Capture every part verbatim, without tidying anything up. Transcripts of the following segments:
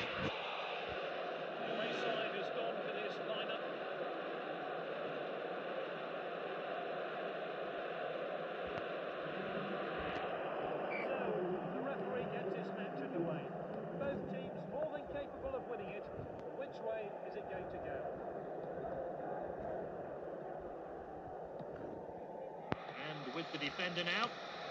The away side has gone for this lineup. So, the referee gets his match underway. Both teams more than capable of winning it. Which way is it going to go? And with the defender now.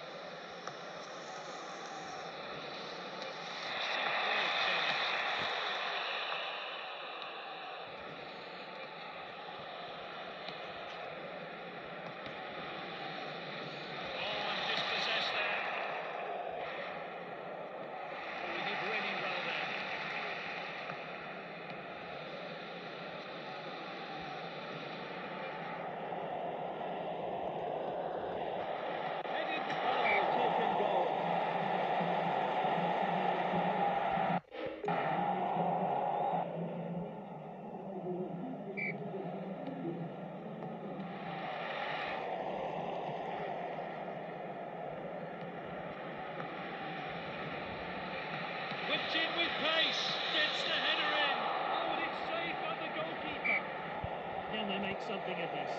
Whipped in with pace, gets the header in. Oh, and it's saved by the goalkeeper. Can they make something of this?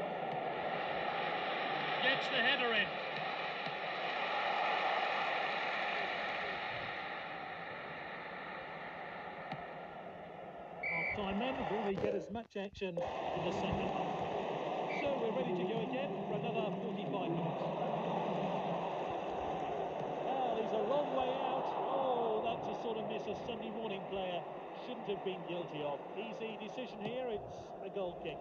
Gets the header in. Half time then, will we get as much action in the second half? So we're ready to go again for another forty-five minutes. Well, he's a long way out. Oh, that's a sort of miss a Sunday morning player shouldn't have been guilty of. Easy decision here, it's a goal kick.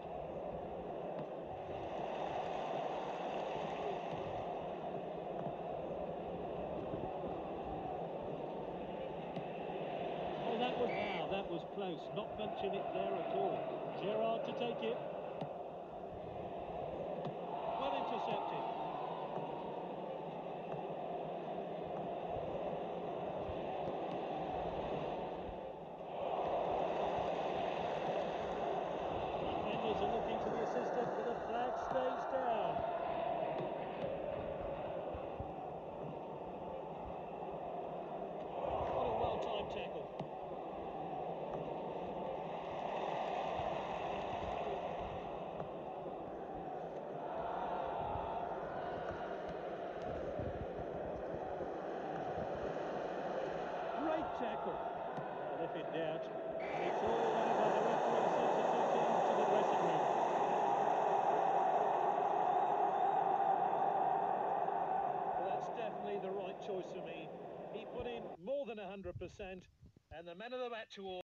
Oh, that was, now, that was close. Not punching it there at all. Gerrard to take it. Well intercepted. Stays down. What a well-timed tackle. Great tackle. Well, if in doubt, it's all over. The referee sends it back into the dressing room. Definitely the right choice for me. He put in more than one hundred percent, and the man of the match award